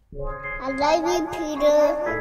I love you, Peter.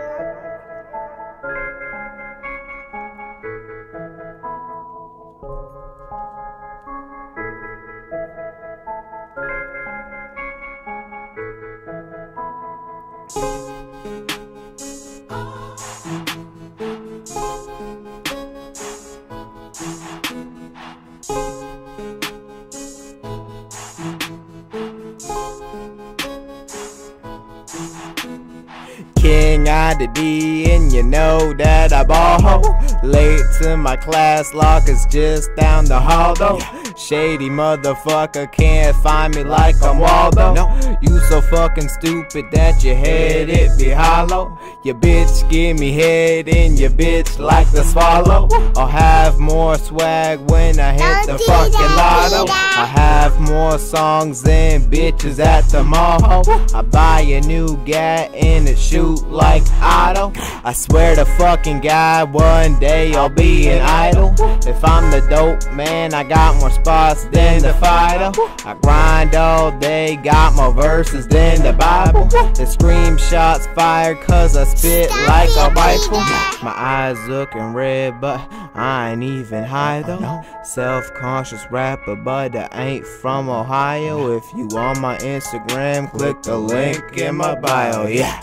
King out the D, and you know that I ball. Late to my class, lockers just down the hall though. Shady motherfucker can't find me like I'm Waldo. You so fucking stupid that your head it be hollow. Your bitch give me head and your bitch like to swallow. I'll have more swag when I hit the fucking lotto. I have more songs than bitches at the mall. I buy a new gat and it shoot like Otto. I swear to fucking God, one day I'll be an idol. If I'm the dope man, I got more spots than the Fido. I grind all day, got more verses than the Bible. The scream shots fired cause I spit like a rifle. My eyes looking red, but I ain't even high though. Self-conscious rapper, but I ain't from Ohio. If you on my Instagram, click the link in my bio. Yeah,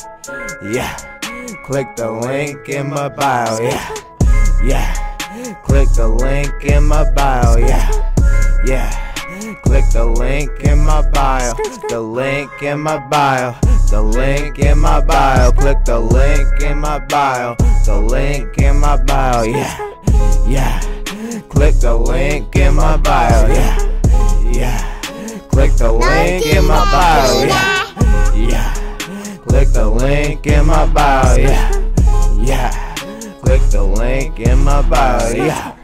click the link in my bio. Yeah, click the link in my bio. Yeah, click the link in my bio. The link in my bio. The link in my bio. Click the link in my bio. The link in my bio. Yeah, click the link in my bio. Yeah, click the link in my bio. Yeah, click the link in my bio. Yeah, click the link in my bio. Yeah.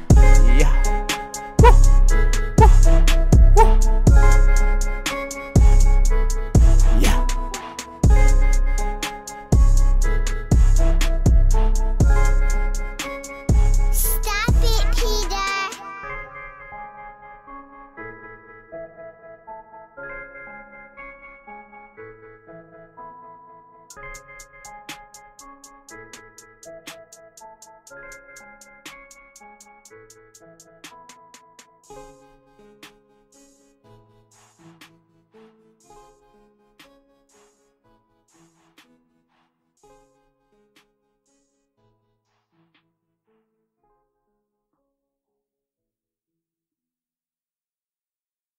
Stop it, Peter.